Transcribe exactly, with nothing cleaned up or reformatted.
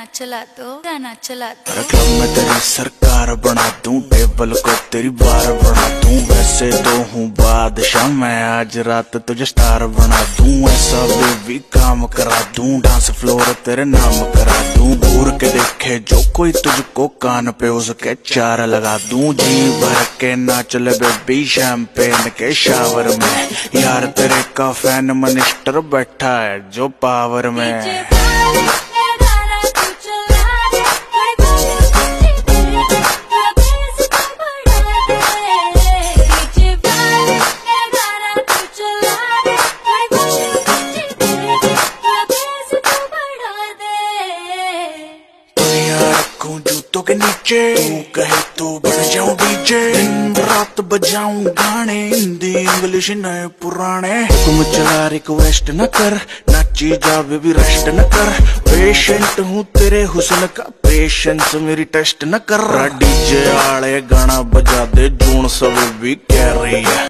गाना चला दो, गाना चला दो। क्लब में तेरी सरकार बना दूं, टेबल को तेरी बार बना दूं। वैसे तो हूँ बादशाह मैं, आज रात तुझे स्टार बना दूं। ऐसा बेबी काम करा दूं, डांस फ्लोर तेरे नाम करा दूं। घूर के देखे जो कोई तुझको, कान पे उसके चार लगा दूं। जी भर के नाच ले बेबी शैंपेन के शावर में। यार तेरे का फैन मिनिस्टर बैठा है जो पावर में। जूतों के नीचे तू कहे तो बन जाऊं डीजे। दिन रात बजाऊं गाने, हिंदी इंग्लिश नए पुराने। हुक्म चला रिक्वेस्ट न कर, नाची जा बेबी रेस्ट न कर। पेशेंट हूँ तेरे हुस्न का, पेशेंस मेरी टेस्ट न कर। डीजे आले गाना बजा दे, जून सब भी कह रही है।